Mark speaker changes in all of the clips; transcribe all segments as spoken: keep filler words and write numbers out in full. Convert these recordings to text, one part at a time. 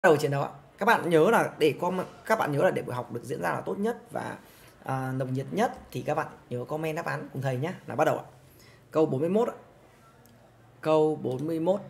Speaker 1: đầu chiến đấu ạ. Các bạn nhớ là để com các bạn nhớ là để buổi học được diễn ra là tốt nhất và à, nồng nhiệt nhất thì các bạn nhớ comment đáp án cùng thầy nhé. Là bắt đầu ạ. Câu bốn mươi mốt ạ. Câu bốn mươi mốt.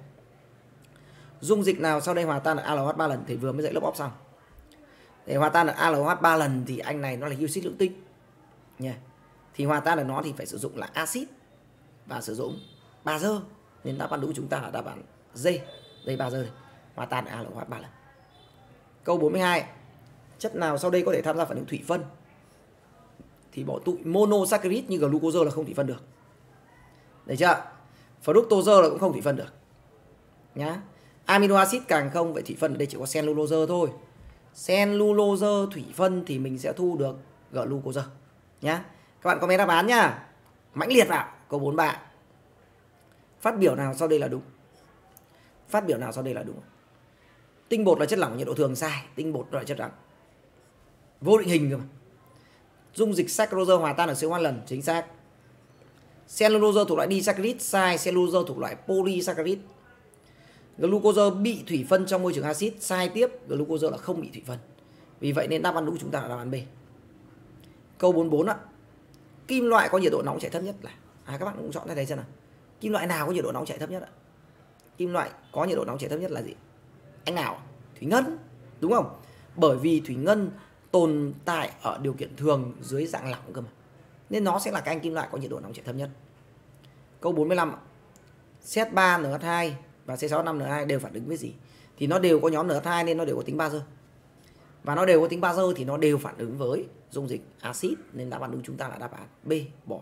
Speaker 1: Dung dịch nào sau đây hòa tan được a lờ ô hát ba lần? Thầy vừa mới dạy lớp óc xong. Để hòa tan được a lờ ô hát ba lần thì anh này nó là hydroxit lưỡng tinh nha. Thì hòa tan được nó thì phải sử dụng là axit và sử dụng bazơ, nên đáp án đúng chúng ta là đáp án D. Đây bazơ này, hòa tan được a lờ ô hát ba lần. Câu bốn mươi hai. Chất nào sau đây có thể tham gia phản ứng thủy phân? Thì bỏ tụi monosaccharide như glucose là không thủy phân được. Được chưa? Fructose là cũng không thủy phân được. Nhá. Amino acid càng không, vậy thủy phân ở đây chỉ có cellulose thôi. Cellulose thủy phân thì mình sẽ thu được glucose. Nhá. Các bạn comment đáp án nhá. Mãnh liệt vào. Câu bốn mươi ba. Phát biểu nào sau đây là đúng? Phát biểu nào sau đây là đúng? Tinh bột là chất lỏng nhiệt độ thường, sai. Tinh bột là chất lỏng vô định hình cơ mà. Dung dịch saccharose hòa tan ở xê o hai lần, chính xác. Cellulose thuộc loại disaccharide, sai. Cellulose thuộc loại polysaccharide. Glucose bị thủy phân trong môi trường axit, sai tiếp. Glucose là không bị thủy phân. Vì vậy nên đáp án đúng chúng ta là đáp án B. Câu bốn mươi bốn ạ. Kim loại có nhiệt độ nóng chảy thấp nhất là, à các bạn cũng chọn ra đây xem nào. Kim loại nào có nhiệt độ nóng chảy thấp nhất ạ? Kim loại có nhiệt độ nóng chảy thấp nhất là gì? Anh nào? Thủy ngân, đúng không? Bởi vì thủy ngân tồn tại ở điều kiện thường dưới dạng lỏng cơ mà, nên nó sẽ là cái anh kim loại có nhiệt độ nóng chảy thấp nhất. Câu bốn mươi lăm. C H ba N H hai và C sáu H năm N hai đều phản ứng với gì? Thì nó đều có nhóm N H hai nên nó đều có tính bazơ. Và nó đều có tính bazơ thì nó đều phản ứng với dung dịch axit, nên đáp án đúng chúng ta là đáp án B, bỏ.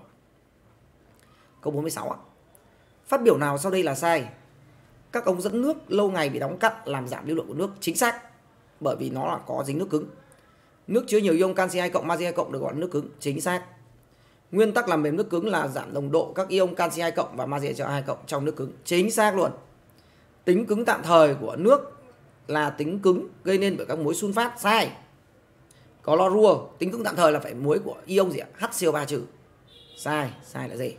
Speaker 1: Câu bốn mươi sáu ạ. Phát biểu nào sau đây là sai? Các ống dẫn nước lâu ngày bị đóng cặn làm giảm lưu lượng của nước, chính xác. Bởi vì nó là có dính nước cứng. Nước chứa nhiều ion canxi hai cộng, magie hai cộng được gọi là nước cứng, chính xác. Nguyên tắc làm mềm nước cứng là giảm nồng độ các ion canxi hai cộng và magie hai cộng trong nước cứng, chính xác luôn. Tính cứng tạm thời của nước là tính cứng gây nên bởi các muối sunfat, sai. Clorua, tính cứng tạm thời là phải muối của ion gì ạ? H C O ba trừ, sai. Sai là gì?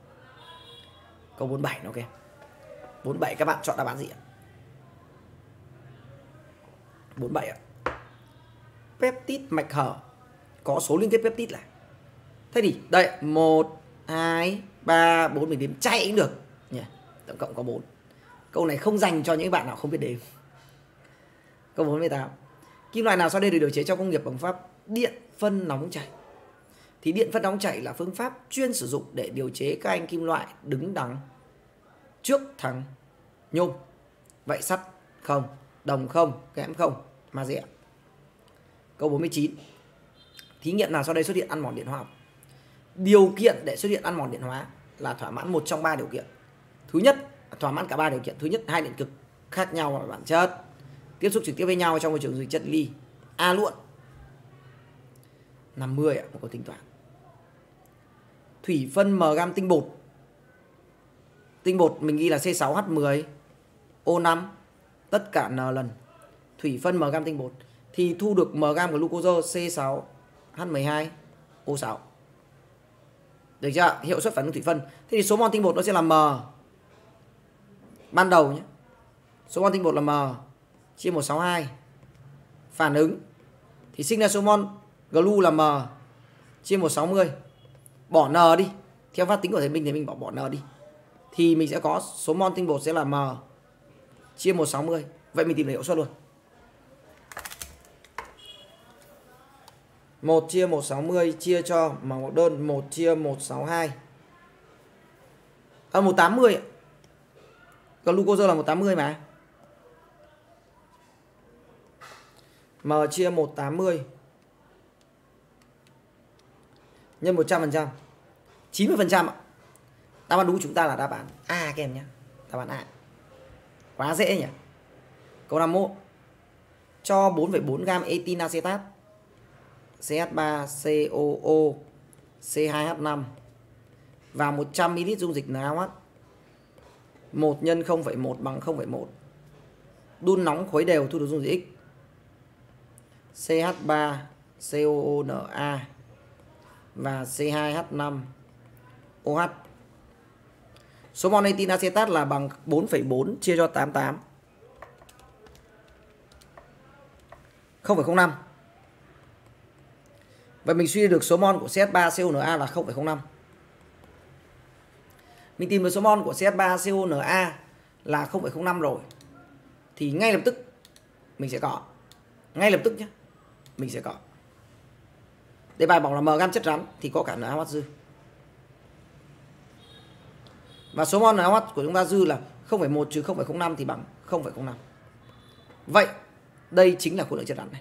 Speaker 1: Câu bốn mươi bảy nó kìa. bốn mươi bảy các bạn chọn đáp án gì ạ? bốn mươi bảy ạ. Peptide mạch hở có số liên kết peptide là. Thế thì đây một, hai, ba, bốn mình đếm chạy cũng được nhỉ. Tổng cộng có bốn. Câu này không dành cho những bạn nào không biết đếm. Câu bốn mươi tám. Kim loại nào sau đây được điều chế trong công nghiệp bằng pháp điện phân nóng chảy? Thì điện phân nóng chảy là phương pháp chuyên sử dụng để điều chế các anh kim loại đứng đằng trước thằng nhôm. Vậy sắt không, đồng không, kẽm không, magie. Câu bốn mươi chín. Thí nghiệm nào sau đây xuất hiện ăn mòn điện hóa học? Điều kiện để xuất hiện ăn mòn điện hóa là thỏa mãn một trong ba điều kiện. Thứ nhất, thỏa mãn cả ba điều kiện. Thứ nhất, hai điện cực khác nhau về bản chất tiếp xúc trực tiếp với nhau trong môi trường dịch chất ly. A luôn. năm mươi ạ, một câu tính toán. Thủy phân m gam tinh bột. Tinh bột mình ghi là C sáu H mười O năm tất cả n lần. Thủy phân m gam tinh bột thì thu được m gam glucose C sáu H mười hai O sáu. Được chưa? Hiệu suất phản ứng thủy phân. Thế thì số mol tinh bột nó sẽ là m ban đầu nhé. Số mol tinh bột là m chia một trăm sáu mươi hai. Phản ứng thì sinh ra số mol glu là m chia một trăm sáu mươi. Bỏ n đi. Theo phép tính của thầy Minh thì mình bỏ bỏ n đi. Thì mình sẽ có số mol tinh bột sẽ là m chia một trăm sáu mươi. Vậy mình tìm được hiệu suất luôn. một chia một trăm sáu mươi chia cho mẫu đơn một chia một trăm sáu mươi hai. À, một trăm tám mươi. Glucose là một trăm tám mươi mà. M chia một trăm tám mươi nhân một trăm phần trăm. chín mươi phần trăm ạ. Đáp án đúng chúng ta là đáp án A các em nhé. Đáp án A. Quá dễ nhỉ. Câu năm mươi mốt. Cho bốn phẩy bốn gam etin acetat C H ba C O O C hai H năm vào một trăm mi li lít dung dịch NaOH. một nhân không phẩy một bằng không phẩy một. Đun nóng khuấy đều thu được dung dịch X. C H ba C O O N A và C hai H năm O H. Số mol etin acetat là bằng bốn phẩy bốn chia cho tám mươi tám. không phẩy không năm. Vậy mình suy được số mol của xê ét ba xê o en a là không phẩy không năm. Mình tìm được số mol của xê ét ba xê o en a là không phẩy không năm rồi. Thì ngay lập tức mình sẽ có. Ngay lập tức nhé. Mình sẽ có. Để bài bảo là M gam chất rắn thì có cả en a ô hát dư. Và số mol en a ô hát của chúng ta dư là không phẩy một trừ không phẩy không năm thì bằng không phẩy không năm. Vậy đây chính là khối lượng chất rắn này.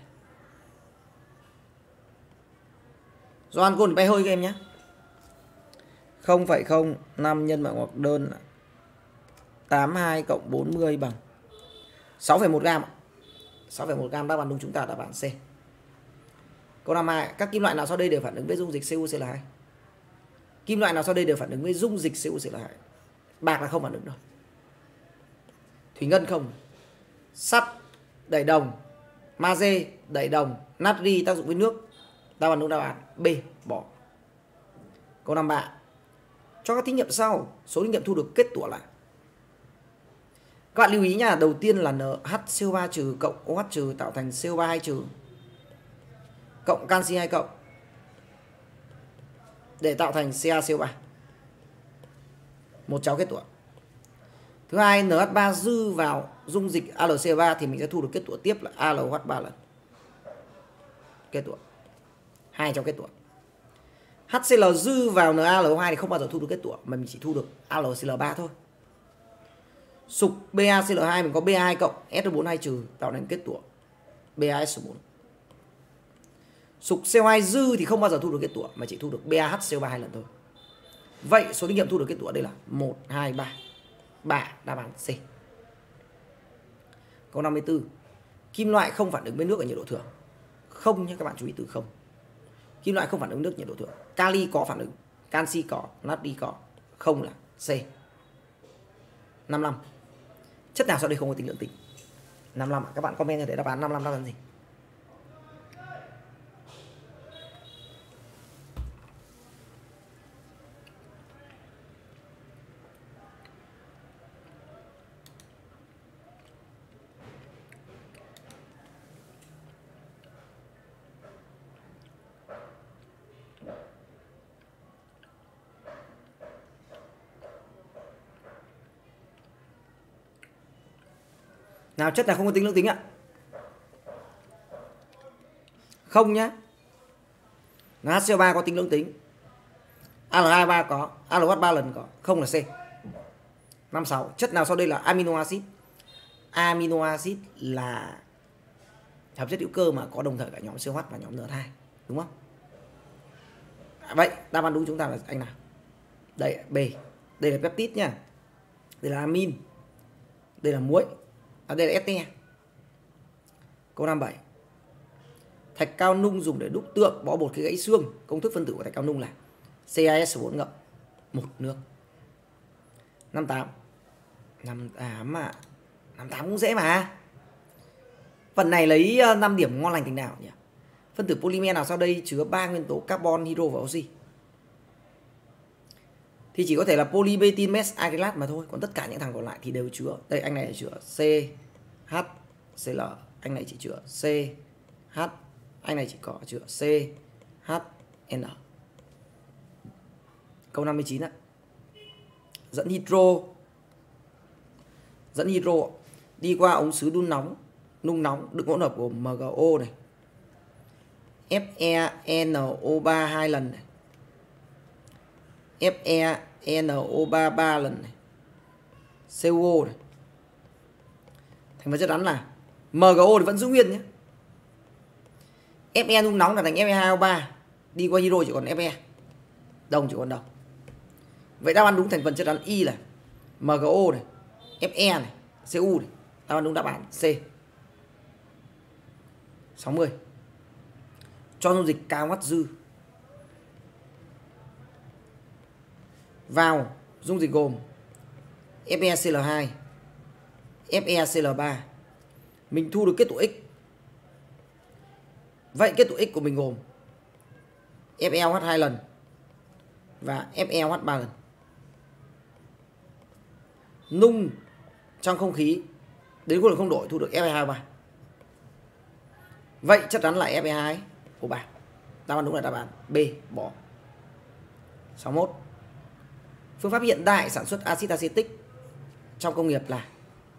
Speaker 1: Do ăn côn bay hơi các em nhé. không phẩy không năm nhân bằng hoặc đơn là tám mươi hai cộng bốn mươi bằng sáu phẩy một gam. sáu phẩy một gam đáp án đúng chúng ta đáp án C. Câu năm hai, các kim loại nào sau đây đều phản ứng với dung dịch xê u xê lờ hai? Kim loại nào sau đây đều phản ứng với dung dịch xê u xê lờ hai? Bạc là không phản ứng rồi. Thủy ngân không. Sắt đẩy đồng, magie đẩy đồng, natri tác dụng với nước. Đáp án đúng đáp án B, bỏ. Câu năm ba, cho các thí nghiệm sau, số thí nghiệm thu được kết quả là. Các bạn lưu ý nha, đầu tiên là en hát xê o ba trừ cộng ô hát trừ tạo thành xê o ba hai trừ cộng canxi hai cộng để tạo thành xê a xê o ba. Một cháu kết quả. Thứ hai, en hát ba dư vào dung dịch a lờ xê o ba thì mình sẽ thu được kết quả tiếp là a lờ ô hát ba lần. Kết quả. Hai cháu kết quả. hát xê lờ dư vào en a lờ o hai thì không bao giờ thu được kết quả mà mình chỉ thu được a lờ xê lờ ba thôi. Sục bê a xê lờ hai mình có bê a hai cộng ét o bốn hai trừ tạo thành kết quả bê a ét o bốn. Sục xê o hai dư thì không bao giờ thu được kết quả mà chỉ thu được bê a hát xê o ba hai lần thôi. Vậy số thí nghiệm thu được kết quả đây là một, hai, ba. ba đáp án C. Câu năm mươi tư. Kim loại không phản ứng với nước ở nhiệt độ thường. Không nhé, các bạn chú ý từ không. Kim loại không phản ứng nước nhiệt độ thường. Kali có phản ứng, canxi có, natri có. Không là C. năm mươi lăm. Chất nào sau đây không có tính lượng tính? năm mươi lăm, các bạn comment cho để đáp án năm mươi lăm đáp án gì? Nào, chất nào không có tính lượng tính ạ? Không nhá. en hát xê o ba có tính lượng tính. a lờ hai ba có, a lờ ô hát ba lần có, không là C. năm mươi sáu. Chất nào sau đây là amino acid? Amino acid là hợp chất hữu cơ mà có đồng thời cả nhóm xê o hát và nhóm en hát hai, đúng không? Vậy đáp án đúng chúng ta là anh nào? Đây B. Đây là peptide nhá. Đây là amin. Đây là muối. À, đây là ete. Câu năm mươi bảy. Thạch cao nung dùng để đúc tượng bó bột khi gãy xương. Công thức phân tử của thạch cao nung là xê a ét bốn ngậm một nước. năm mươi tám. năm mươi tám à. năm mươi tám cũng dễ mà. Phần này lấy năm điểm ngon lành tình nào nhỉ? Phân tử polymer nào sau đây chứa ba nguyên tố carbon, hydro và oxy? Thì chỉ có thể là polymethyl mesacrylat mà thôi, còn tất cả những thằng còn lại thì đều chứa. Đây, anh này chứa C H C L, anh này chỉ chứa C H, anh này chỉ có chứa C H N. Câu năm mươi chín ạ. Dẫn hydro. Dẫn hydro đi qua ống sứ đun nóng, nung nóng đựng hỗn hợp gồm em giê o này, F e N O ba hai lần này, F e N O ba ba lần này, C O này. Thành phần chất rắn là em giê o thì vẫn giữ nguyên nhé. Fe nung nóng là thành F e hai O ba, đi qua hydro chỉ còn Fe, đồng chỉ còn đồng. Vậy đáp án đúng thành phần chất rắn Y là em giê o này, Fe này, C U này. Đáp án đúng đáp án C. sáu mươi. Cho dung dịch KOH dư vào dung dịch gồm F e C L hai, F e C L ba. Mình thu được kết tụ X. Vậy kết tụ X của mình gồm F e O H hai lần và F e O H ba lần. Nung trong không khí đến khối lượng không đổi thu được F e hai O ba. Vậy chắc chắn là ép e hai O ba. Đáp án đúng là đáp án B, bỏ. sáu mươi mốt. Phương pháp hiện đại sản xuất axit acetic trong công nghiệp là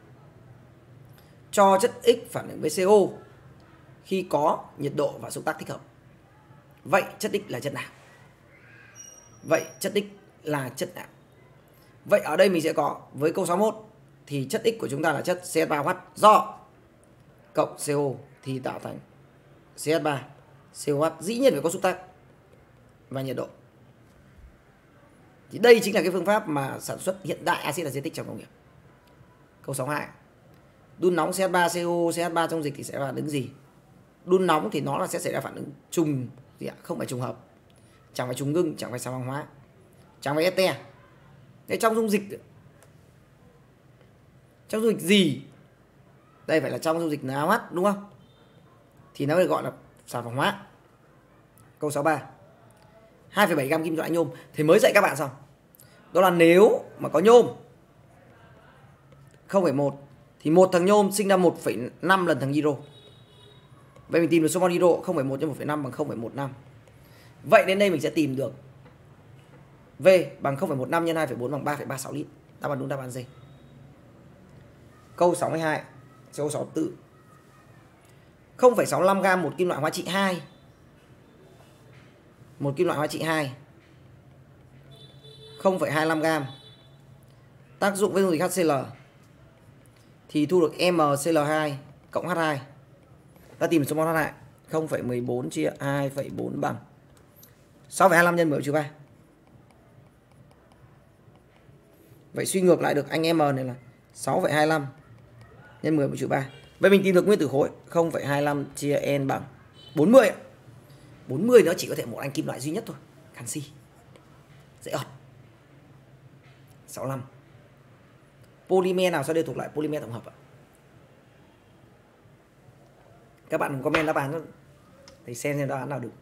Speaker 1: cho chất X phản ứng với xê o khi có nhiệt độ và xúc tác thích hợp. Vậy chất X là chất nào? Vậy chất X là chất nào? Vậy ở đây mình sẽ có với câu sáu mươi mốt thì chất X của chúng ta là chất xê ét ba O H do cộng xê o thì tạo thành xê ét ba xê o hát, dĩ nhiên phải có xúc tác và nhiệt độ. Thì đây chính là cái phương pháp mà sản xuất hiện đại axit acetic trong công nghiệp. Câu sáu mươi hai. Đun nóng xê ét ba xê o, xê ét ba trong dịch thì sẽ phản ứng gì? Đun nóng thì nó là sẽ xảy ra phản ứng trùng gì ạ? Không phải trùng hợp. Chẳng phải trùng ngưng, chẳng phải xà phòng hóa, chẳng phải ete. Đây trong dung dịch. Trong dung dịch gì? Đây phải là trong dung dịch en a o hát đúng không? Thì nó được gọi là xà phòng hóa. Câu sáu mươi ba. hai phẩy bảy gam kim loại nhôm thì mới dạy các bạn xong. Đó là nếu mà có nhôm không phẩy một thì một thằng nhôm sinh ra một phẩy năm lần thằng hydro. Vậy mình tìm được số mol hydro không phẩy một nhân một phẩy năm bằng không phẩy một năm. Vậy đến đây mình sẽ tìm được V bằng không phẩy một năm nhân hai phẩy bốn bằng ba phẩy ba sáu lít. Đáp án đúng đáp án D. Câu sáu mươi hai, câu sáu mươi tư. không phẩy sáu mươi lăm gam một kim loại hóa trị hai. Một kim loại hóa trị hai. không phẩy hai mươi lăm gam. Tác dụng với dung dịch HCl thì thu được em xê lờ hai cộng H hai. Ta tìm số mol H hai. không phẩy mười bốn chia hai phẩy bốn bằng sáu phẩy hai mươi lăm nhân mười trừ ba. Vậy suy ngược lại được anh em này là sáu phẩy hai mươi lăm nhân mười trừ ba. Vậy mình tìm được nguyên tử khối không phẩy hai mươi lăm chia n bằng bốn mươi. bốn mươi nó chỉ có thể một anh kim loại duy nhất thôi, canxi. Dễ ợt. sáu mươi lăm. Polymer nào sau đây thuộc loại polymer tổng hợp ạ? Các bạn comment đáp án thì xem xem đáp án nào đúng.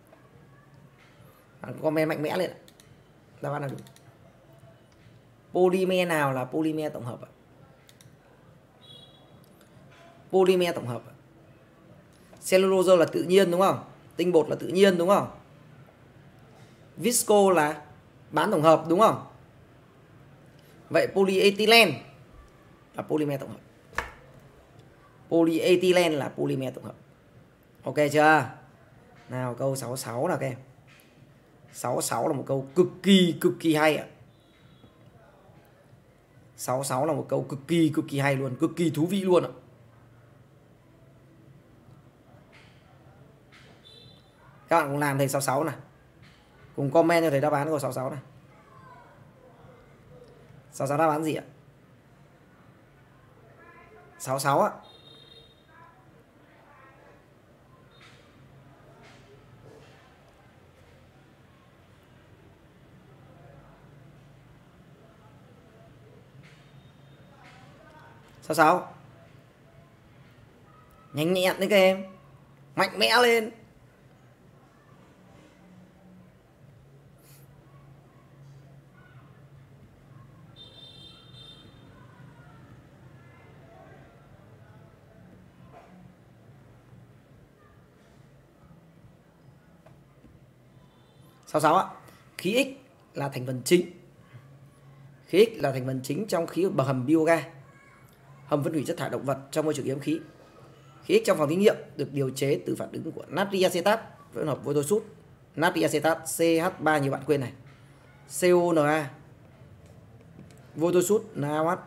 Speaker 1: Bạn comment mạnh mẽ lên ạ. Đáp án nào đúng? Polymer nào là polymer tổng hợp ạ? Polymer tổng hợp. Cellulose là tự nhiên đúng không? Tinh bột là tự nhiên đúng không? Visco là bán tổng hợp đúng không? Vậy polyethylene là polymer tổng hợp. Polyethylene là polymer tổng hợp. Ok chưa? Nào câu sáu mươi sáu nào các em. sáu mươi sáu là một câu cực kỳ cực kỳ hay ạ. sáu mươi sáu là một câu cực kỳ cực kỳ hay luôn, cực kỳ thú vị luôn ạ. Các bạn cùng làm thầy sáu mươi sáu này. Cùng comment cho thầy đáp án của sáu mươi sáu này. sáu mươi sáu đáp án gì ạ? sáu mươi sáu ạ. sáu mươi sáu. Nhanh nhẹn đấy các em. Mạnh mẽ lên. sáu mươi sáu ạ. Khí X là thành phần chính. Khí X là thành phần chính trong khí bờ hầm bioga, hầm phân hủy chất thải động vật trong môi trường hiếm khí. Khí X trong phòng thí nghiệm được điều chế từ phản ứng của natri acetat với hợp với sút, natri acetat xê hát ba nhiều bạn quên này, xê o en a, vô sút en a o hát,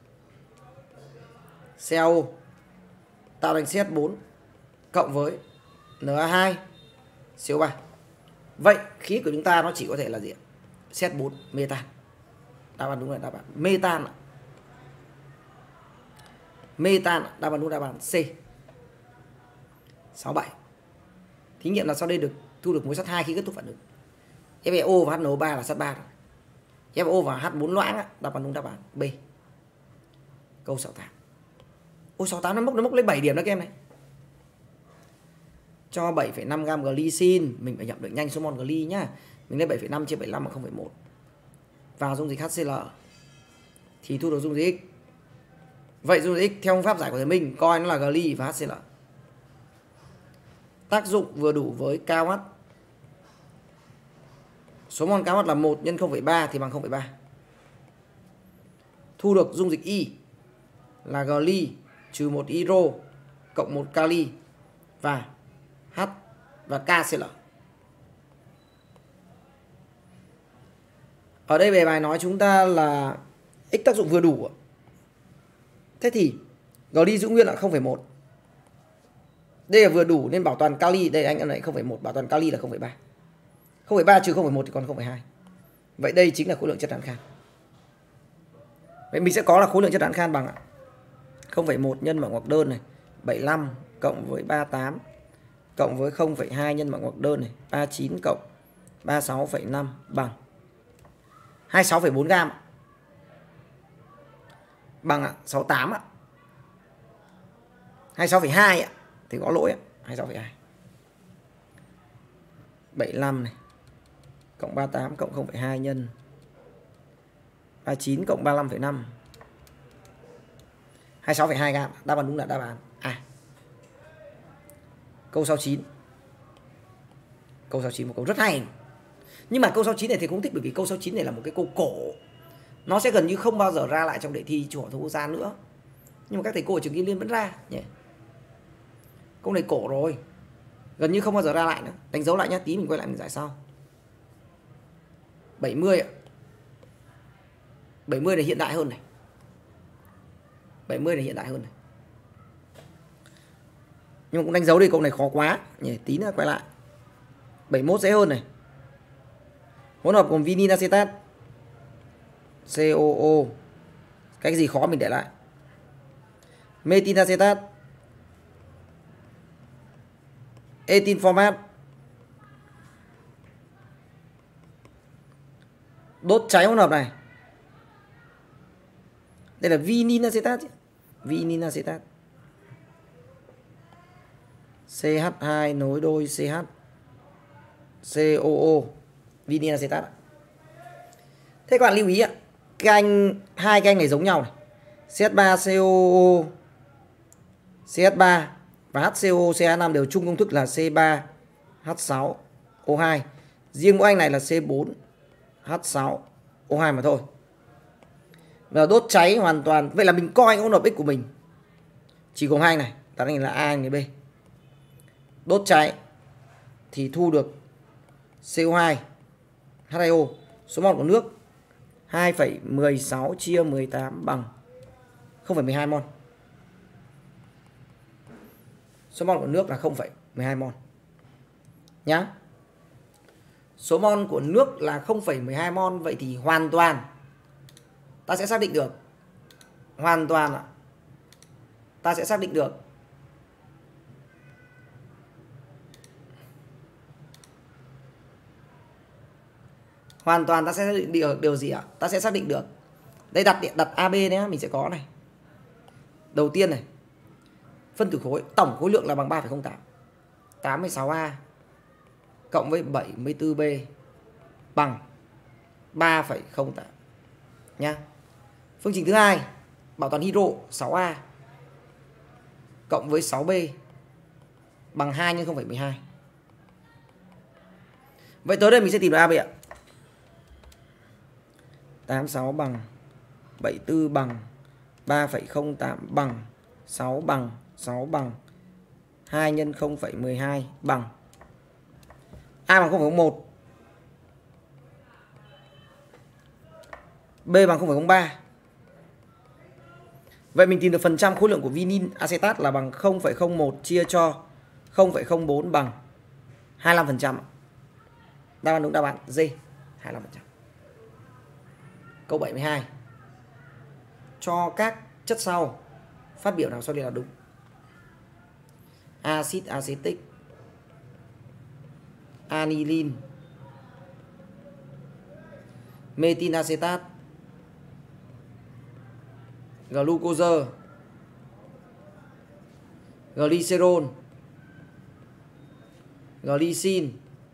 Speaker 1: xê a o tạo thành xê hát bốn cộng với en a hai, xê o ba. Vậy khí của chúng ta nó chỉ có thể là gì ạ? xê hát bốn, metan. Đáp án đúng là đáp án metan ạ. Metan, đáp án đúng đáp án C. sáu mươi bảy. Thí nghiệm là sau đây được thu được mối sắt hai khi kết thúc phản ứng. ép e o và hát en o ba là sắt ba. ép e o và H bốn loãng, đáp án đúng đáp án B. Câu sáu mươi tám. Ôi sáu mươi tám nó mốc nó mốc lên bảy điểm đó các em này. Cho bảy phẩy năm gam glycin, mình phải nhận được nhanh số mol gly nhá. Mình lấy bảy phẩy năm chia bảy mươi lăm bằng không phẩy một. Vào dung dịch HCl thì thu được dung dịch X. Vậy dung dịch X theo phương pháp giải của thầy Minh coi nó là gly và HCl. Tác dụng vừa đủ với KH. Số mol KH là một nhân không phẩy ba thì bằng không phẩy ba. Thu được dung dịch Y là gly trừ một hydro cộng một kali và H và KCl. Ở đây về bài nói chúng ta là X tác dụng vừa đủ. Thế thì gly giữ nguyên là không phẩy một. Đây là vừa đủ nên bảo toàn kali, đây anh này không phẩy một, bảo toàn kali là không phẩy ba. không phẩy ba trừ không phẩy một thì còn không phẩy hai. Vậy đây chính là khối lượng chất đạn khan. Vậy mình sẽ có là khối lượng chất đạn khan bằng không phẩy một nhân mở ngoặc đơn này, bảy mươi lăm cộng với ba mươi tám cộng với không phẩy hai nhân mở ngoặc đơn này, ba mươi chín cộng ba mươi sáu phẩy năm bằng hai mươi sáu phẩy bốn gam. Bằng ạ, sáu mươi tám ạ. hai mươi sáu phẩy hai ạ. Thì có lỗi ạ, hai mươi sáu phẩy hai. bảy mươi lăm này cộng ba mươi tám cộng không phẩy hai nhân ba mươi chín cộng ba mươi lăm phẩy năm. hai mươi sáu phẩy hai gam. Đáp án đúng là đáp án A. Câu sáu mươi chín. Câu sáu mươi chín một câu rất hay. Nhưng mà câu sáu mươi chín này thì cũng thích bởi vì câu sáu mươi chín này là một cái câu cổ. Nó sẽ gần như không bao giờ ra lại trong đề thi Trung học phổ thông quốc gia nữa. Nhưng mà các thầy cô ở trường Kim Liên vẫn ra nhỉ. Câu này cổ rồi. Gần như không bao giờ ra lại nữa. Đánh dấu lại nhá, tí mình quay lại mình giải sau. bảy mươi ạ. bảy mươi này hiện đại hơn này. bảy mươi này hiện đại hơn này. Nhưng mà cũng đánh dấu đi, câu này khó quá nhỉ, tí nữa quay lại. bảy mươi mốt dễ hơn này. Hỗn hợp gồm vinin acetat, xê o o. Cái gì khó mình để lại. Metin acetat, etin format. Đốt cháy hỗn hợp này. Đây là vinin acetat, vinin acetat. xê hát hai nối đôi CH, xê o o, vinin acetat. Thế các bạn lưu ý ạ, cái anh hai cái anh này giống nhau này. xê hát ba xê o o, xê hát ba và hát xê o o xê hát năm đều chung công thức là xê ba hát sáu o hai. Riêng mỗi anh này là xê bốn hát sáu o hai mà thôi. Và đốt cháy hoàn toàn. Vậy là mình coi hỗn hợp X của mình chỉ gồm hai anh này, ta đánh là A anh này B. Đốt cháy thì thu được xê o hai H hai O. Số mol của nước hai phẩy mười sáu chia mười tám bằng không phẩy mười hai mol. Số mol của nước là không phẩy mười hai mol nhá. Số mol của nước là không phẩy mười hai mol. Vậy thì hoàn toàn ta sẽ xác định được, hoàn toàn ạ, ta sẽ xác định được hoàn toàn ta sẽ xác định được điều gì ạ? Ta sẽ xác định được. Đây đặt đặt a bê nhé, mình sẽ có này. Đầu tiên này, phân tử khối tổng khối lượng là bằng ba phẩy không tám, tám mươi sáu A cộng với bảy mươi tư B bằng ba phẩy không tám nhá. Phương trình thứ hai, bảo toàn hydro sáu A cộng với sáu B bằng hai nhân không phẩy mười hai. Vậy tới đây mình sẽ tìm được a bê ạ. tám mươi sáu bằng bảy mươi tư bằng ba phẩy không tám bằng sáu bằng sáu bằng hai nhân không phẩy mười hai bằng A bằng không phẩy không một, B bằng không phẩy không ba. Vậy mình tìm được phần trăm khối lượng của vinin acetat là bằng không phẩy không một chia cho không phẩy không bốn bằng hai mươi lăm phần trăm. Đáp án đúng đáp án D, hai mươi lăm phần trăm. Câu bảy mươi hai. Cho các chất sau phát biểu nào sau đây là đúng? Axit acetic, aniline, metin acetat, glucose, glycerol, glycine,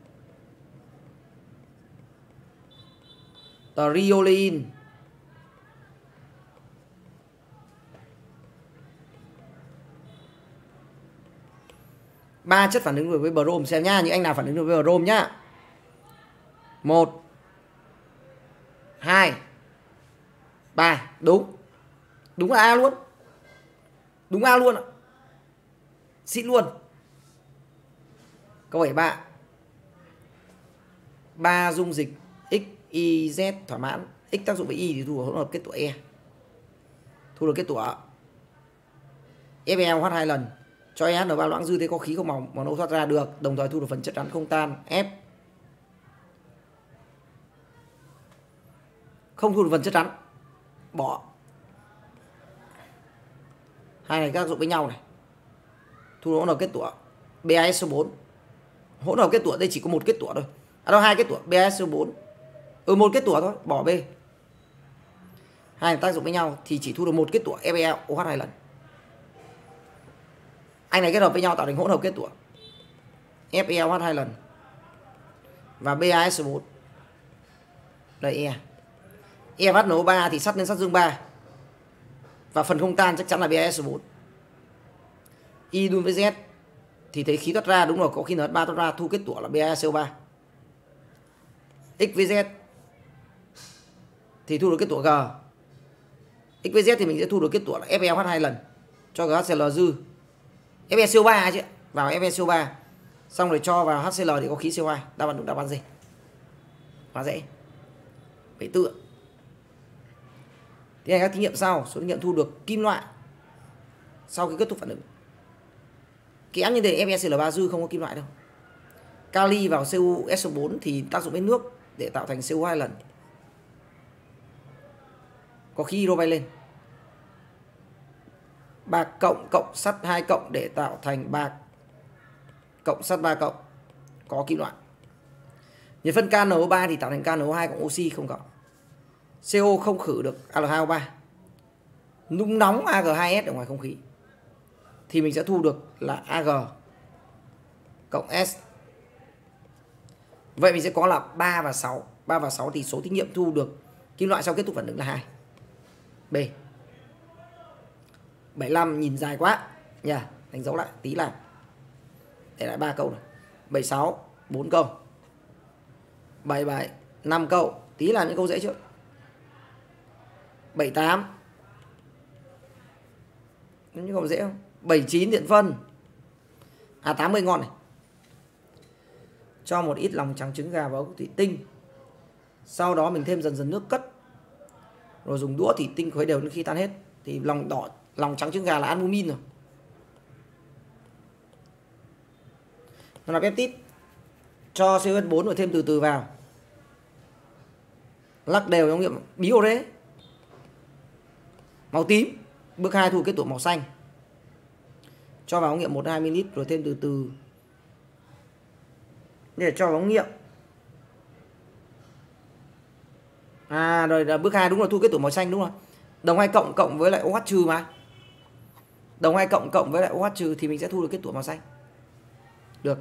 Speaker 1: triolin. ba chất phản ứng được với brom xem nhá, những anh nào phản ứng được với brom nhá. một hai ba, đúng. Đúng là A luôn. Đúng A luôn ạ. Xịn luôn. Câu bảy ba. ba dung dịch X, Y, Z thỏa mãn. X tác dụng với Y thì thu được hỗn hợp kết tủa E. Thu được kết tủa ép e OH hai lần. Cho e hát en ba loãng dư thế có khí không màu màu nâu thoát ra được, đồng thời thu được phần chất rắn không tan F. Không thu được phần chất rắn, bỏ. Hai này tác dụng với nhau này. Thu được hỗn hợp kết tủa bê a ét o bốn. Hỗn hợp kết tủa đây chỉ có một kết tủa thôi. À đâu, hai kết tủa bê a ét o bốn. Ừ, một kết tủa thôi, bỏ B. Hai này tác dụng với nhau thì chỉ thu được một kết tủa ép e o hát hai lần. Anh này kết hợp với nhau tạo thành hỗn hợp kết tủa ép e o hát hai lần và bê a ét o bốn. Đây E. E hát en o ba thì sắt lên sắt dương ba. Và phần không tan chắc chắn là bê a ét o bốn. Y đun với Z thì thấy khí thoát ra, đúng rồi, có khi en hát ba thoát ra, thu kết tủa là bê a ét o ba. X với Z thì thu được kết tủa G. X với Z thì mình sẽ thu được kết tủa là ép e o hát hai lần cho giê hát xê lờ dư. ép e xê o ba chứ, vào ép e xê o ba xong rồi cho vào hát xê lờ thì có khí xê o hai. Đáp án đúng, đáp án gì? Quá dễ. Bảy tư. Thế này các thí nghiệm sau, số thí nghiệm thu được kim loại sau khi kết thúc phản ứng. Kẽm như thế ép e xê lờ ba dư không có kim loại đâu. Kali vào xê u ét o bốn thì tác dụng với nước để tạo thành xê o hai lần. Có khí hydro bay lên. Bạc cộng cộng sắt hai cộng để tạo thành bạc cộng sắt ba cộng, có kim loại. Nhiệt phân K N O ba thì tạo thành K N O hai cộng oxy không có. xê o không khử được A L hai O ba. Nung nóng A G hai S ở ngoài không khí thì mình sẽ thu được là A G cộng S. Vậy mình sẽ có là ba và sáu. ba và sáu thì số thí nghiệm thu được kim loại sau kết thúc phản ứng là hai. B. bảy mươi lăm nhìn dài quá nha, đánh dấu lại tí làm. Để lại ba câu rồi. bảy mươi sáu bốn câu. bảy mươi bảy năm câu, tí làm những câu dễ trước. bảy mươi tám những câu dễ không? bảy mươi chín điện phân. À tám mươi ngon này. Cho một ít lòng trắng trứng gà vào ốc thủy tinh. Sau đó mình thêm dần dần nước cất. Rồi dùng đũa thủy tinh khuấy đều đến khi tan hết. Thì lòng đỏ, lòng trắng trứng gà là albumin rồi. Nó là peptide. Cho xê o ét bốn rồi thêm từ từ vào. Lắc đều trong nghiệm biore. Màu tím. Bước hai thu kết tủa màu xanh. Cho vào ống nghiệm một đến hai mi li lít rồi thêm từ từ. Để cho vào ống nghiệm. À rồi là bước hai đúng là thu kết tủa màu xanh đúng rồi. Đồng hai cộng cộng với lại OH trừ mà. Đồng hai cộng cộng với lại OH trừ thì mình sẽ thu được kết tủa màu xanh. Được.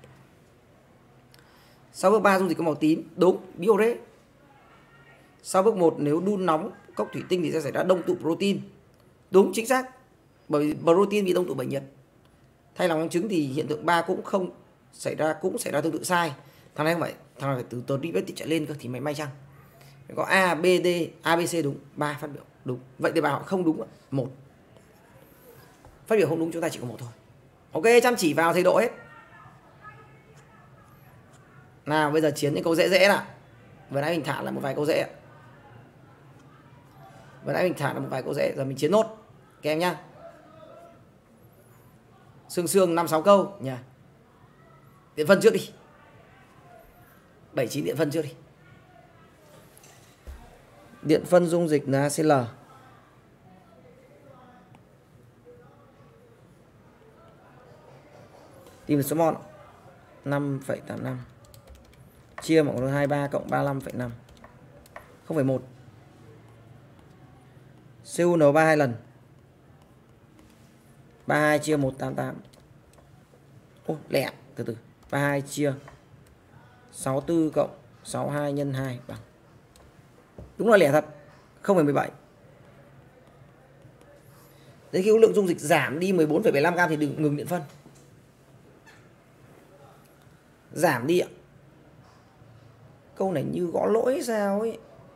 Speaker 1: Sau bước ba dung dịch có màu tím, đúng, biore. Sau bước một nếu đun nóng cốc thủy tinh thì sẽ xảy ra đông tụ protein. Đúng, chính xác. Bởi vì protein bị đông tụ bởi nhiệt. Thay lòng trắng trứng thì hiện tượng ba cũng không xảy ra, cũng xảy ra tương tự sai. Thằng này không phải, thằng này phải từ từ đi trở lên cơ thì mày may chăng. Có A, B, D, A, B, C đúng, ba phát biểu đúng. Vậy thì bà họ không đúng ạ. một. Phát biểu không đúng chúng ta chỉ có một thôi. Ok, chăm chỉ vào thầy độ hết. Nào bây giờ chiến những câu dễ dễ nào. Vừa nãy mình thả là một vài câu dễ ạ. Vừa nãy mình thả là một vài câu dễ, giờ mình chiến nốt các em nhá. Sương sương năm sáu câu nha. Điện phân trước đi. bảy chín điện phân trước đi. Điện phân dung dịch NaCl. Tìm được số mol năm phẩy tám năm chia mỏng hai mươi ba cộng ba mươi lăm phẩy năm. không phẩy một. xê u en ba hai lần. ba mươi hai chia một trăm tám mươi tám. Ô lẹ, từ từ. ba mươi hai chia sáu mươi tư cộng sáu mươi hai nhân hai bằng. Đúng là lẻ thật. không phẩy mười bảy. Đấy, khi lượng dung dịch giảm đi mười bốn phẩy bảy mươi lăm gam thì đừng ngừng điện phân. Giảm đi ạ. Câu này như gõ lỗi sao ấy.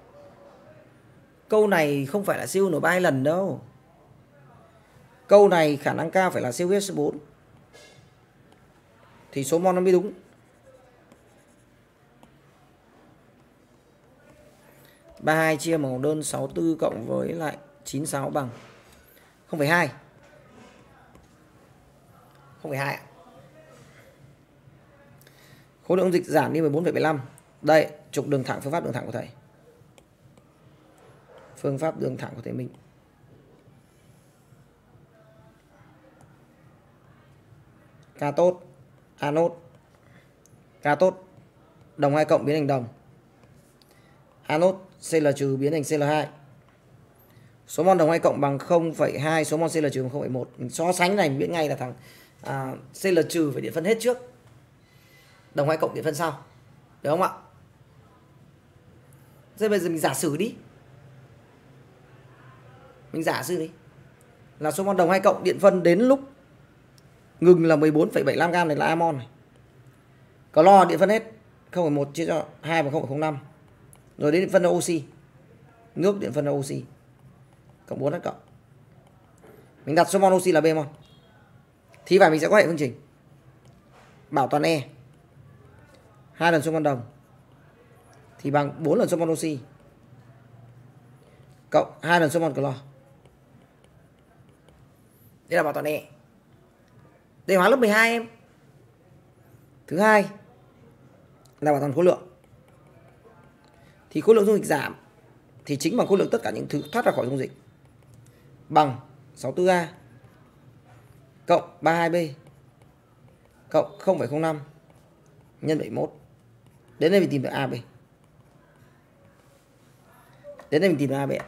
Speaker 1: Câu này không phải là siêu nở ba lần đâu. Câu này khả năng cao phải là siêu huyết số bốn. Thì số mol nó mới đúng. ba mươi hai chia bằng đơn sáu mươi tư cộng với lại chín mươi sáu bằng không phẩy hai. không phẩy hai ạ. Khối lượng dịch giảm đi mười bốn phẩy bảy mươi lăm. Đây, trục đường thẳng, phương pháp đường thẳng của thầy. Phương pháp đường thẳng của thầy Minh. Cathode, anode. Cathode đồng hai cộng biến thành đồng. Anode Cl trừ biến thành Cl hai. Số mol đồng hai cộng bằng không phẩy hai, số mol Cl trừ bằng không phẩy một. Mình so sánh này mình biết ngay là thằng à, Cl trừ phải điện phân hết trước. Đồng hai cộng điện phân sau. Được không ạ? Thế bây giờ mình giả sử đi. Mình giả sử đi. Là số mol đồng hai cộng điện phân đến lúc ngừng là mười bốn phẩy bảy mươi lăm gam này là amol này. Clo điện phân hết không phẩy một chia cho hai bằng không phẩy không năm. Rồi đến điện phân là oxy. Nước điện phân là oxy. Cộng bốn H cộng. Mình đặt số mol oxy là B mol. Thì phải mình sẽ có hệ phương trình. Bảo toàn E. hai lần số mol đồng thì bằng bốn lần số mol oxy cộng hai lần số mol clo. Đây là bảo toàn E. Đây hóa lớp mười hai em. Thứ hai là bảo toàn khối lượng. Thì khối lượng dung dịch giảm thì chính bằng khối lượng tất cả những thứ thoát ra khỏi dung dịch bằng sáu mươi tư A cộng ba mươi hai B cộng không phẩy không năm nhân bảy mươi mốt. Đến đây mình tìm được a bê. Đến đây mình tìm được a bê.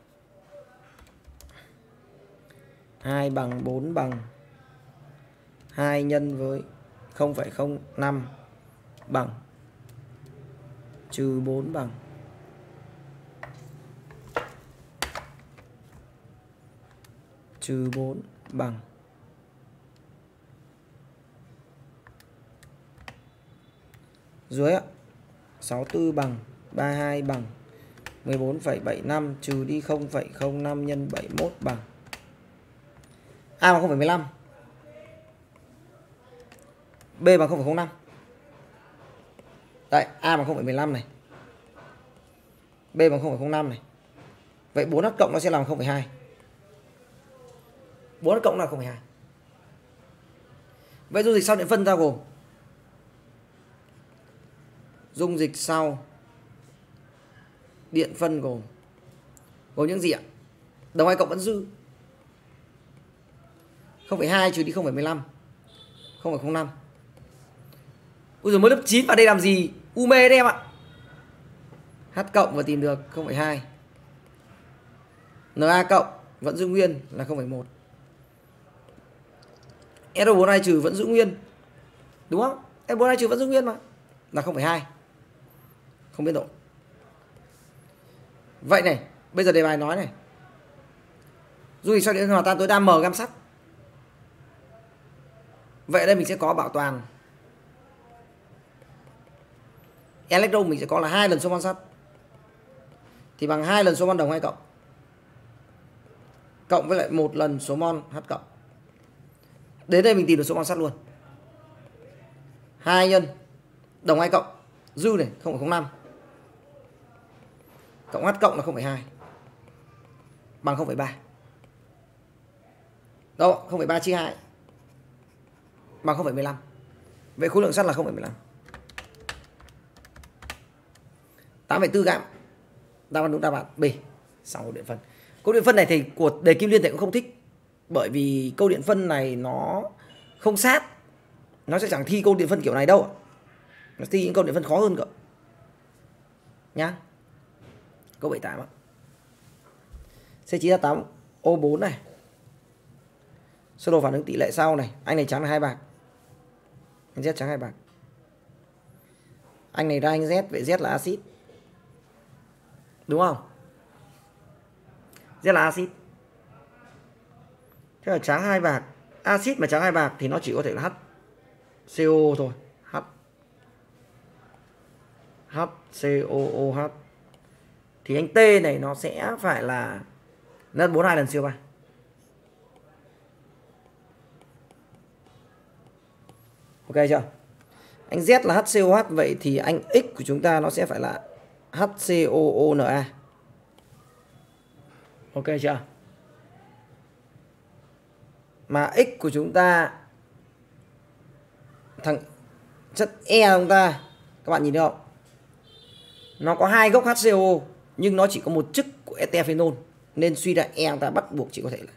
Speaker 1: hai bằng bốn bằng hai nhân với không phẩy không năm bằng trừ bốn bằng trừ bốn bằng dưới ạ. sáu mươi tư bằng ba mươi hai bằng mười bốn phẩy bảy mươi lăm trừ đi không phẩy không năm nhân bảy mươi mốt bằng A bằng không phẩy mười lăm. B bằng không phẩy không năm. Đấy, A bằng không phẩy mười lăm này. B bằng không phẩy không năm này. Vậy bốn H cộng nó sẽ là không phẩy hai. bốn H cộng là không phẩy hai. Vậy dung dịch sau điện phân ra gồm dung dịch sau điện phân gồm gồm những gì ạ? Đồng hai cộng vẫn dư. không phẩy hai trừ đi không phẩy mười lăm. không phẩy không năm. Ui giời, mới lớp chín vào đây làm gì? U mê đấy em ạ. H cộng và tìm được không phẩy hai. Na cộng vẫn giữ nguyên là không phẩy một. ét o bốn hai trừ vẫn giữ nguyên. Đúng không? ét o bốn hai trừ vẫn giữ nguyên mà. Là không phẩy hai. Không biến đổi. Vậy này, bây giờ đề bài nói này. Dung dịch sau điện hòa tan tối đa M gam sắt. Vậy ở đây mình sẽ có bảo toàn electron mình sẽ có là hai lần số mol sắt. Thì bằng hai lần số mol đồng hai cộng. Cộng với lại một lần số mol H cộng. Đến đây mình tìm được số mol sắt luôn. hai nhân đồng hai cộng dư này không phẩy không năm. Cộng H cộng là không phẩy hai. Bằng không phẩy ba. Đâu, không phẩy ba chia hai. Bằng không phẩy mười lăm. Vậy khối lượng sắt là không phẩy mười lăm. tám phẩy bốn gam. Đáp án đúng đáp án B. Xong câu điện phân. Câu điện phân này thì của đề Kim Liên thầy cũng không thích. Bởi vì câu điện phân này nó không sát. Nó sẽ chẳng thi câu điện phân kiểu này đâu. Nó thi những câu điện phân khó hơn cỡ. Nhá. Câu bảy mươi tám ạ. C chín H tám O bốn này. Sơ đồ phản ứng tỷ lệ sau này. Anh này trắng là hai bạc. Anh Z trắng hai bạc. Anh này ra anh Z, vậy Z là axit. Đúng không? Z là axit. Thế là trắng hai bạc. Axit mà trắng hai bạc thì nó chỉ có thể là H C O thôi. H HCOOH thì anh T này nó sẽ phải là N H bốn hai lần xê o ba. Ok chưa? Anh Z là HCOH, vậy thì anh X của chúng ta nó sẽ phải là HCOONA. Ok chưa? Mà X của chúng ta, thằng chất E của chúng ta, các bạn nhìn thấy không? Nó có hai gốc HCO nhưng nó chỉ có một chức của etephenol, nên suy ra E chúng ta bắt buộc chỉ có thể là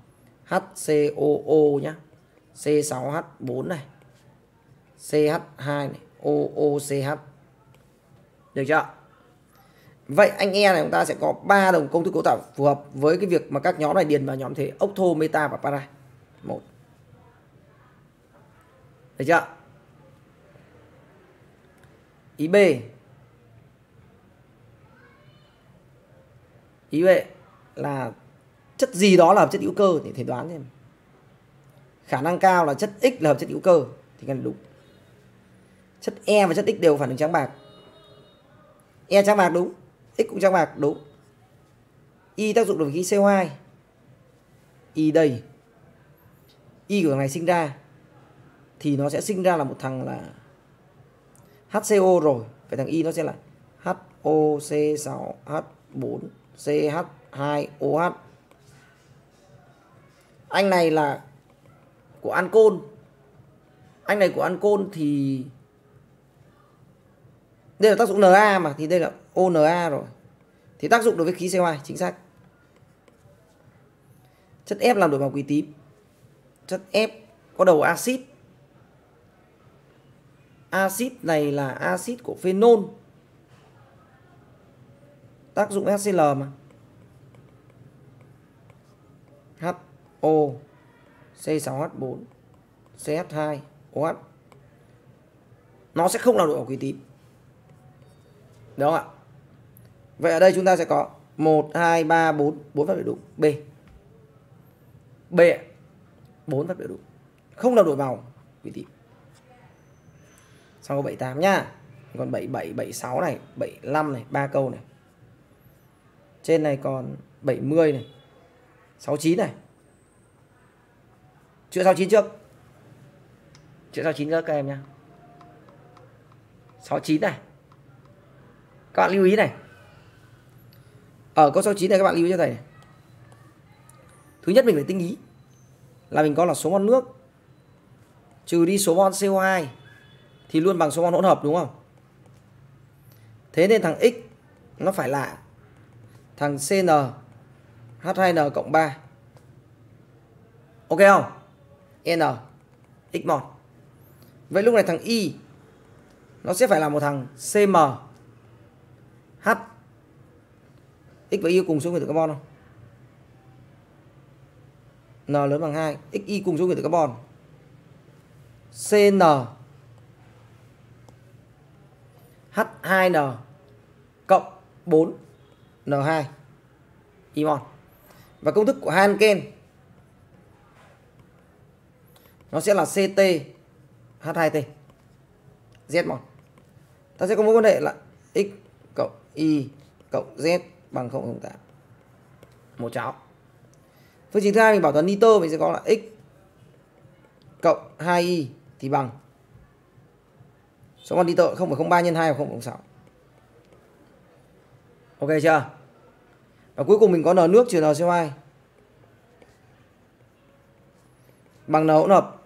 Speaker 1: HCOO nhá, C sáu H bốn này, C H hai này, O O C H. Được chưa? Vậy anh E này chúng ta sẽ có ba đồng công thức cấu tạo phù hợp với cái việc mà các nhóm này điền vào nhóm thế octo, meta và para. Một. Được chưa? Ý B. Ý B là chất gì đó là hợp chất hữu cơ thì thể đoán xem. Khả năng cao là chất X là hợp chất hữu cơ thì cần đúng. Chất E và chất X đều phản ứng trắng bạc. E trắng bạc đúng, X cũng trắng bạc đúng. Y tác dụng đối với khí C O hai. Y đây. Y của thằng này sinh ra thì nó sẽ sinh ra là một thằng là H C O rồi. Vậy thằng Y nó sẽ là H O C sáu H bốn C H hai O H. Anh này là của ancol. Anh này của ancol thì đây là tác dụng Na mà, thì đây là O N A rồi. Thì tác dụng đối với khí C O hai chính xác. Chất F làm đổi màu quý tím. Chất F có đầu axit. Axit này là axit của phenol. Tác dụng H C L mà. H O C sáu H bốn C H hai O H. Nó sẽ không làm đổi màu quý tím. Đúng không ạ? Vậy ở đây chúng ta sẽ có một, hai, ba, bốn, bốn phát biểu đúng. B. B. bốn phát biểu đúng. Không làm đổi màu quý tím. Xong có bảy tám nhá. Còn bảy bảy, bảy sáu này, bảy lăm này, ba câu này. Trên này còn bảy mươi này, sáu chín này. Chữa sáu chín trước. Chữa sáu chín trước các em nhá. sáu chín này. Các bạn lưu ý này. Ở câu sáu chín này các bạn lưu ý cho thầy này. Thứ nhất mình phải tinh ý là mình có là số mol nước trừ đi số mol C O hai thì luôn bằng số mol hỗn hợp đúng không? Thế nên thằng X nó phải là thằng C N H hai N cộng ba. Ok không? N X mol. Vậy lúc này thằng Y nó sẽ phải là một thằng C M H. X và Y cùng số nguyên tử carbon không? N lớn bằng hai, X Y cùng số nguyên tử carbon. C N H hai N cộng bốn N hai Y mol. Và công thức của hai alken nó sẽ là C T H hai T Z mol. Ta sẽ có mối quan hệ là X cộng Y cộng Z bằng không phẩy không tám. Một cháo. Phương trình thứ hai mình bảo toàn nitơ mình sẽ có là X cộng hai Y thì bằng số mol nitơ không phẩy không ba nhân hai hoặc không phẩy không sáu. Ok chưa? Và cuối cùng mình có N nước trừ N C O hai bằng N hỗn hợp.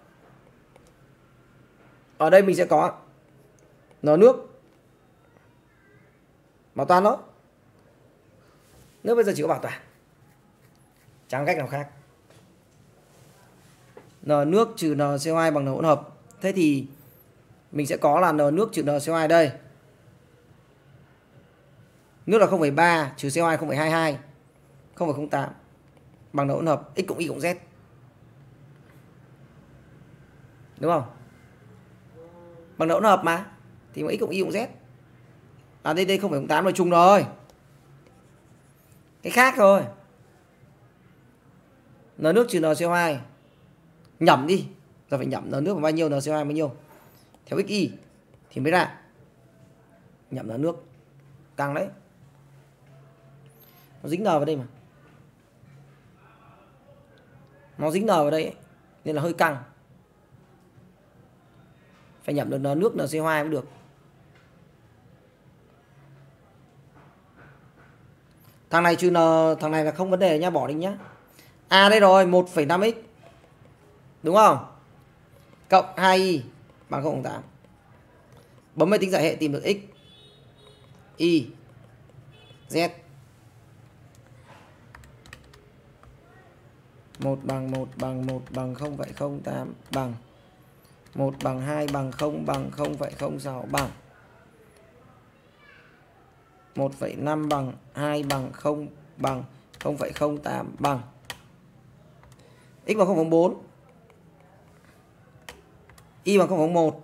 Speaker 1: Ở đây mình sẽ có N nước bảo toàn đó. Nước bây giờ chỉ có bảo toàn, chẳng cách nào khác. N nước trừ N C O hai bằng N hỗn hợp. Thế thì mình sẽ có là N nước trừ N C O hai đây. Nước là không phẩy ba trừ C O hai không phẩy hai hai, không phẩy không tám bằng N hỗn hợp X cộng Y cộng Z. Đúng không? Bằng N hỗn hợp mà thì bằng X cộng Y cộng Z. À đây đây không phẩy không tám rồi, trùng rồi. Cái khác rồi. N nước trừ N C O hai. Nhẩm đi. Giờ phải nhẩm N nước bằng bao nhiêu, N C O hai bao nhiêu. Theo X Y thì mới ra. nhẩm là nước căng đấy, nó dính nờ vào đây mà, nó dính nờ vào đây ấy, nên là hơi căng, phải nhẩm được nước en xê o hai mới được. Thằng này trừ n, thằng này là không vấn đề nhá, bỏ đi nhá. A đây rồi, một phẩy năm x đúng không, cộng hai y bằng không phẩy tám. Bấm máy tính giải hệ tìm được x, y, z. một bằng một bằng một bằng không phẩy không tám bằng một bằng hai bằng không bằng không phẩy không sáu bằng một phẩy năm bằng hai bằng không bằng không phẩy không tám bằng x bằng không phẩy bốn, y bằng không phẩy một,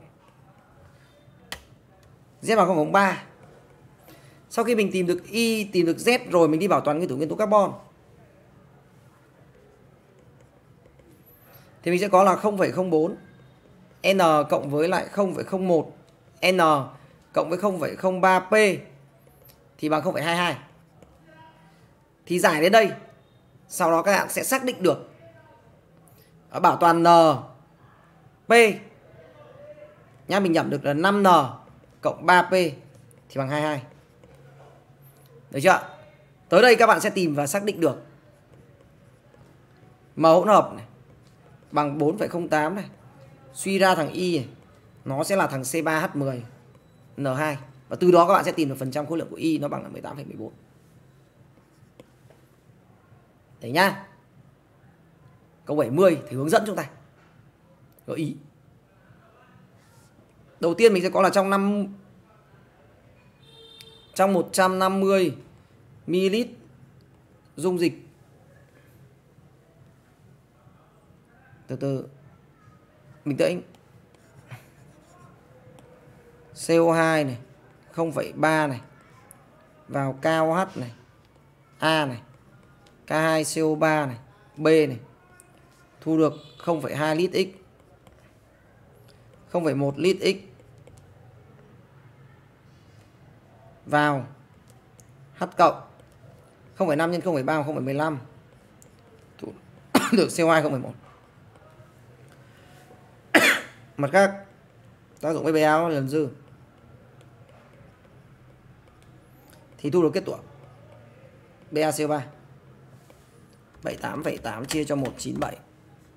Speaker 1: z bằng không phẩy ba. Sau khi mình tìm được y, tìm được z rồi, mình đi bảo toàn nguyên tử nguyên tố carbon. Thì mình sẽ có là không phẩy không bốn n cộng với lại không phẩy không một n cộng với không phẩy không ba p thì bằng không phẩy hai hai. Thì giải đến đây, sau đó các bạn sẽ xác định được bảo toàn n p nhá, mình nhẩm được là năm n cộng ba p thì bằng hai mươi hai. Được chưa? Tới đây các bạn sẽ tìm và xác định được M hỗn hợp này bằng bốn phẩy không tám này, suy ra thằng y này nó sẽ là thằng C ba H mười N hai, và từ đó các bạn sẽ tìm được phần trăm khối lượng của y nó bằng là mười tám phẩy mười bốn. Đấy nhá. Câu bảy mươi thì hướng dẫn chúng ta gợi ý. Đầu tiên mình sẽ có là trong năm trong một trăm năm mươi mi-li-lít dung dịch, từ từ bình tĩnh, xê o hai này không phẩy ba này vào ca o hát này, A này, ca hai xê o ba này, B này, thu được không phẩy hai lít x, không phẩy một lít x vào H cộng không phẩy năm nhân không phẩy ba không phẩy mười lăm, thu được xê o hai không phẩy một. Mặt khác, tác dụng với ba lần dư thì thu được kết quả BaCO3 bảy mươi tám phẩy tám chia cho một trăm chín mươi bảy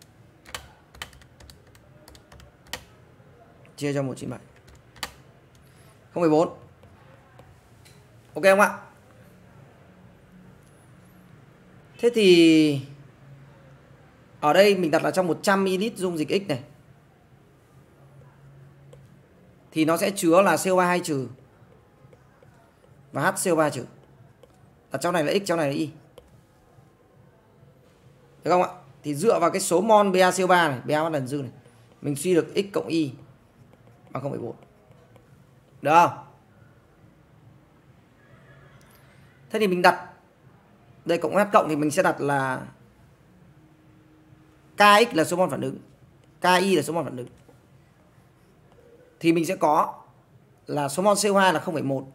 Speaker 1: chia cho một trăm chín mươi bảy không phẩy bốn. Ok không ạ? Thế thì ở đây mình đặt là trong một trăm mi-li-lít dung dịch X này thì nó sẽ chứa là xê o ba hai trừ và HCO3 trừ. Ở trong này là X, trong này là Y. Được không ạ? Thì dựa vào cái số mol BaCO3 này, Ba lần dư này, mình suy được X cộng Y bằng không phẩy bốn. Được không? Thế thì mình đặt đây cộng H cộng thì mình sẽ đặt là Kx là số mol phản ứng, Ki là số mol phản ứng. Thì mình sẽ có là số mol xê o hai là không phẩy một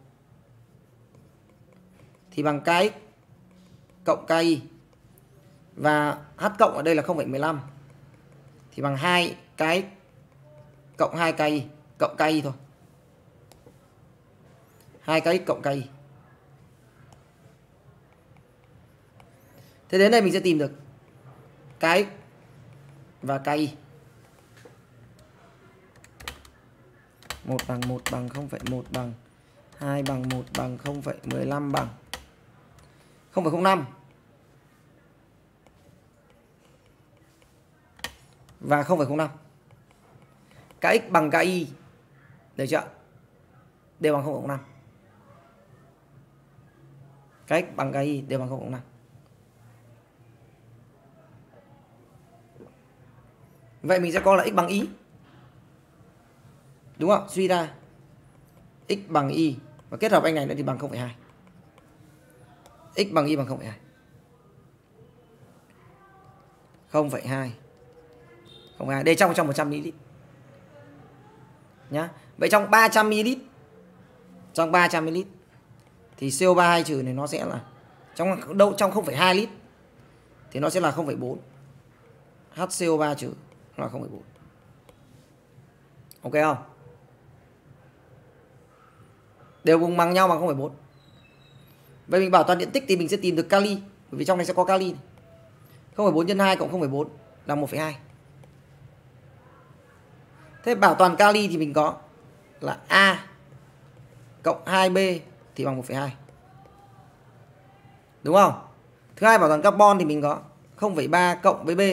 Speaker 1: thì bằng Kx cộng Ki, và H cộng ở đây là không phẩy mười lăm thì bằng hai Kx cộng hai Ki cộng Ki thôi. hai Kx cộng Ki. Thế đến đây mình sẽ tìm được Kx và Ki. một bằng một bằng không phẩy một bằng hai bằng một bằng không phẩy mười lăm bằng không phẩy không năm và không phẩy không năm. Kx bằng Ki, được chưa? Đều bằng không phẩy không năm. Kx bằng Ki đều bằng không phẩy không năm. Vậy mình sẽ có là x bằng y. Đúng không? Suy ra x bằng y và kết hợp anh này nữa thì bằng không phẩy hai. X bằng y bằng không phẩy hai. không phẩy hai. không phẩy hai. Đây trong trong một trăm mi-li-lít. Nhá. Vậy trong ba trăm mi-li-lít trong ba trăm mi li lít thì xê o ba hai trừ này nó sẽ là trong đâu trong không phẩy hai lít thì nó sẽ là không phẩy bốn. hát xê o ba trừ nó là không phẩy bốn. Ok không? Đều cùng bằng nhau bằng không phẩy bốn. Vậy mình bảo toàn điện tích thì mình sẽ tìm được kali, bởi vì trong này sẽ có kali. không phẩy bốn nhân hai cộng không phẩy bốn là một phẩy hai. Thế bảo toàn kali thì mình có là A cộng hai B thì bằng một phẩy hai. Đúng không? Thứ hai bảo toàn carbon thì mình có không phẩy ba cộng với B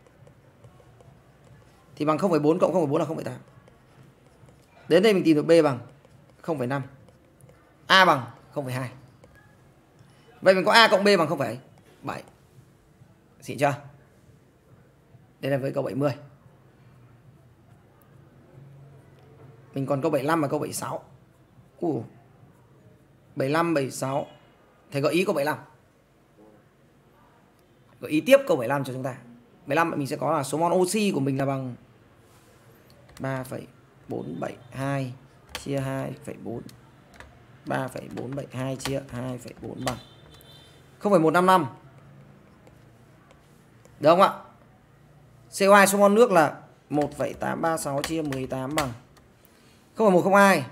Speaker 1: thì bằng không phẩy bốn cộng không phẩy bốn là không phẩy tám. Đến đây mình tìm được B bằng không phẩy năm. A bằng không phẩy hai. Vậy mình có A cộng B bằng không phẩy bảy. Xịn chưa? Đây là với câu bảy mươi. Mình còn câu bảy mươi lăm và câu bảy mươi sáu. Ủa. bảy mươi lăm, bảy mươi sáu. Thầy gợi ý câu bảy mươi lăm. Gợi ý tiếp câu bảy mươi lăm cho chúng ta. bảy mươi lăm mình sẽ có là số mol oxy của mình là bằng ba phẩy bốn bảy hai chia hai phẩy bốn. ba phẩy bốn bảy hai chia hai phẩy bốn bằng không phẩy một năm năm. Được không ạ? xê o hai số mol nước là một phẩy tám ba sáu chia mười tám bằng không phẩy một không hai.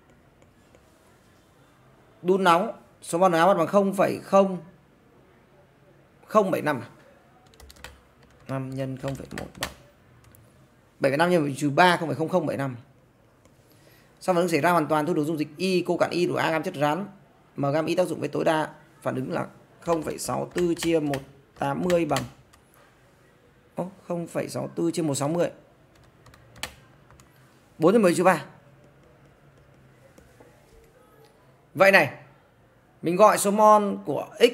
Speaker 1: Đun nóng số mol NaOH bằng không phẩy không không bảy năm. năm nhân không phẩy một bằng bảy phẩy năm nhân trừ ba không phẩy không không bảy năm. Sau phản ứng xảy ra hoàn toàn thu được dung dịch Y, cô cặn Y đủ A gam chất rắn. M gam Y tác dụng với tối đa phản ứng là không phẩy sáu tư chia một trăm tám mươi bằng Ô, không phẩy sáu tư chia một trăm sáu mươi. bốn nhân mười trừ ba. Vậy này, mình gọi số mol của X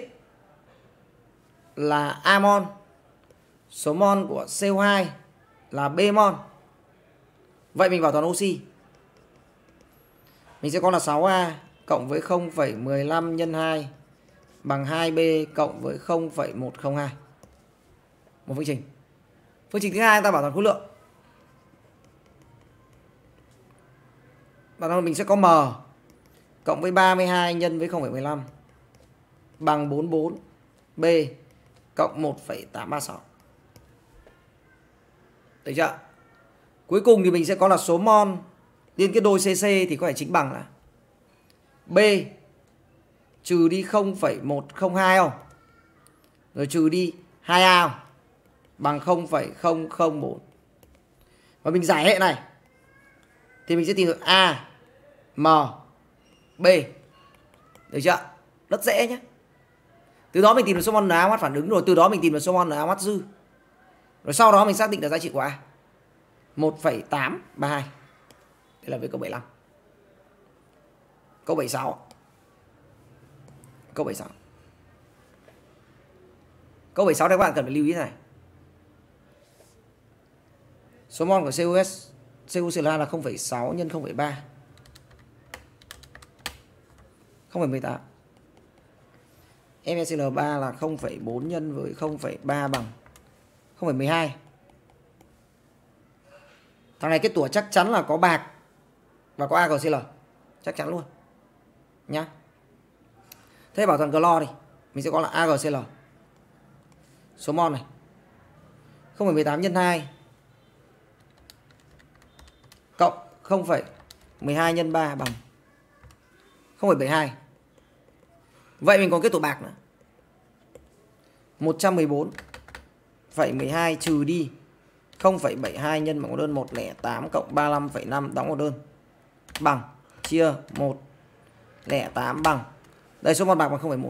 Speaker 1: là A mol, số mol của xê o hai là B mol. Vậy mình bảo toàn oxy. Mình sẽ có là sáu A cộng với không phẩy mười lăm nhân hai bằng hai B cộng với không phẩy một không hai. Một phương trình. Phương trình thứ hai ta bảo toàn khối lượng. Bảo toàn mình sẽ có M cộng với ba mươi hai nhân với không phẩy mười lăm bằng bốn mươi bốn B cộng một phẩy tám ba sáu. Được chưa? Cuối cùng thì mình sẽ có là số mol liên kết đôi xê xê thì có thể chính bằng là B trừ đi không phẩy một không hai không? Rồi trừ đi hai A không? Bằng không phẩy không không bốn. Và mình giải hệ này thì mình sẽ tìm được A, M, B. Được chưa? Rất dễ nhé. Từ đó mình tìm được số mol NaOH phản ứng, rồi từ đó mình tìm được số mol NaOH dư. Rồi sau đó mình xác định được giá trị của A một phẩy tám ba hai. Đây là với câu bảy mươi lăm. Câu bảy mươi sáu. Câu bảy mươi sáu. Câu bảy mươi sáu đây các bạn cần phải lưu ý này. Số mol của xê o ét xê u xê lờ hai là không phẩy sáu nhân không phẩy ba. không phẩy mười tám. em e xê lờ ba là không phẩy bốn nhân với không phẩy ba bằng không phẩy mười hai. Thằng này kết tủa chắc chắn là có bạc và có a giê xê lờ. Chắc chắn luôn. Nhá. Thế bảo toàn clo đi. Mình sẽ có là a giê xê lờ. Số mol này. không phẩy mười tám nhân hai cộng không phẩy mười hai nhân ba bằng không phẩy bảy hai. Vậy mình còn kết tủa bạc nữa. một trăm mười bốn phẩy mười hai trừ đi không phẩy bảy hai nhân bằng mẫu đơn một không tám cộng ba mươi lăm phẩy năm đóng mẫu đơn bằng chia một không tám bằng. Đây số mol bạc bằng không phẩy một.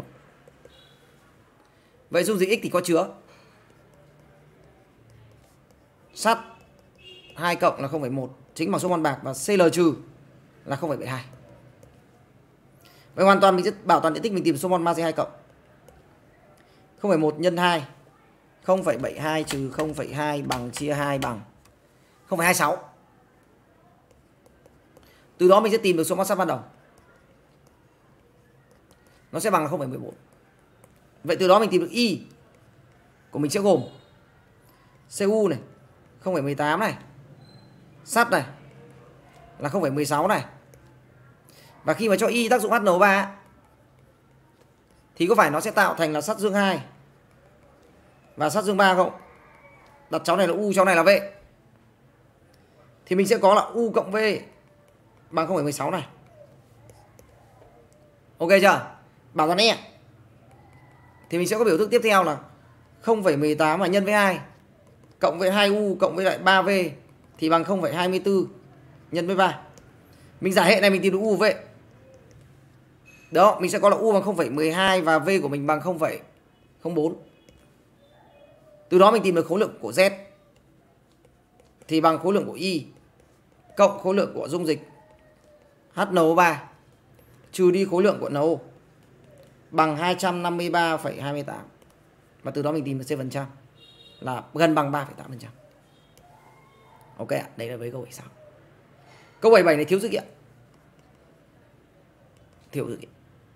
Speaker 1: Vậy dung dịch X thì có chứa sắt hai cộng là không phẩy một, chính bằng số mol bạc, và xê lờ trừ là không phẩy bảy hai. Vậy hoàn toàn mình sẽ bảo toàn điện tích mình tìm số mol magie hai cộng. không phẩy một nhân hai không phẩy bảy hai trừ không phẩy hai bằng chia hai bằng không phẩy hai sáu. Từ đó mình sẽ tìm được số mol sắt ban đầu. Nó sẽ bằng là không phẩy mười bốn. Vậy từ đó mình tìm được Y của mình sẽ gồm xê u này không phẩy mười tám này, sắt này là không phẩy mười sáu này, Và khi mà cho Y tác dụng H N O ba thì có phải nó sẽ tạo thành là sắt dương hai và sắt dương ba không? Đặt cháu này là U, cháu này là V. Thì mình sẽ có là U cộng V bằng không phẩy mười sáu này. Ok chưa? Bảo toán E. Thì mình sẽ có biểu thức tiếp theo là không phẩy mười tám mà nhân với hai cộng với hai U cộng với lại ba V thì bằng không phẩy hai mươi tư nhân với ba. Mình giải hệ này mình tìm được U V. Đó, mình sẽ có là U bằng không phẩy mười hai và V của mình bằng không phẩy không bốn. Từ đó mình tìm được khối lượng của Z thì bằng khối lượng của Y cộng khối lượng của dung dịch H N O ba trừ đi khối lượng của N O bằng hai trăm năm mươi ba phẩy hai mươi tám. Và từ đó mình tìm được C phần trăm là gần bằng ba phẩy tám phần trăm. Ok ạ, đấy là với câu bảy mươi sáu. Câu bảy mươi bảy này thiếu dữ kiện. Thiếu dữ kiện.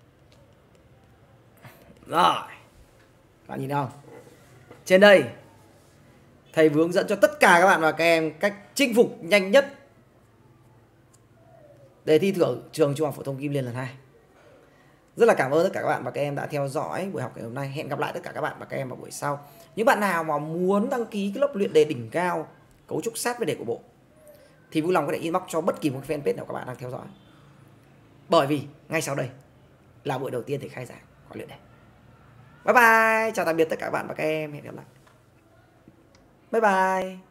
Speaker 1: Rồi. Các bạn nhìn không? Trên đây thầy vừa hướng dẫn cho tất cả các bạn và các em cách chinh phục nhanh nhất đề thi thưởng trường Trung học phổ thông Kim Liên lần hai. Rất là cảm ơn tất cả các bạn và các em đã theo dõi buổi học ngày hôm nay. Hẹn gặp lại tất cả các bạn và các em vào buổi sau. Những bạn nào mà muốn đăng ký cái lớp luyện đề đỉnh cao cấu trúc sát với đề của bộ thì vui lòng có thể inbox cho bất kỳ một fanpage nào các bạn đang theo dõi. Bởi vì ngay sau đây là buổi đầu tiên thầy khai giảng khóa luyện đề. Bye bye, chào tạm biệt tất cả các bạn và các em, hẹn gặp lại. Bye bye.